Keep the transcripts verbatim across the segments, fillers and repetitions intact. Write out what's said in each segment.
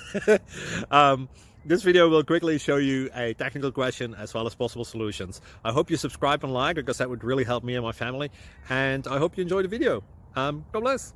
um, this video will quickly show you a technical question as well as possible solutions. I hope you subscribe and like, because that would really help me and my family. And I hope you enjoy the video. Um, God bless.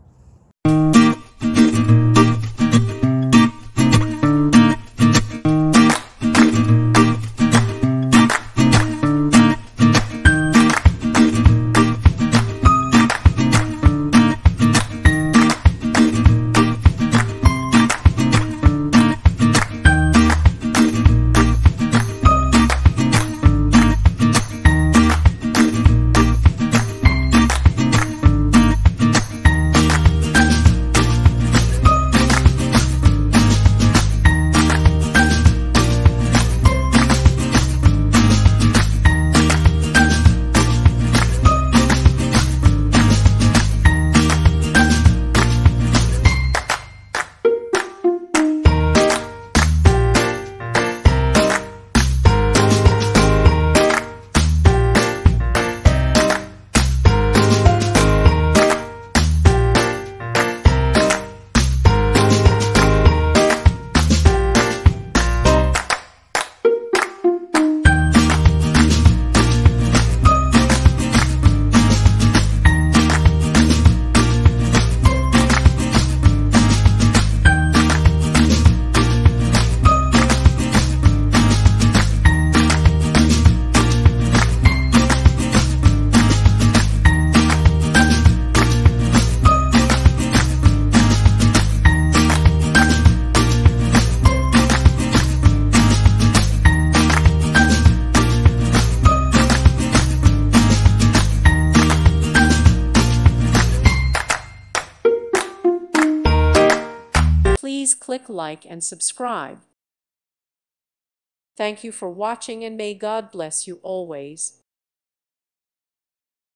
Please click like and subscribe. Thank you for watching, and may God bless you always.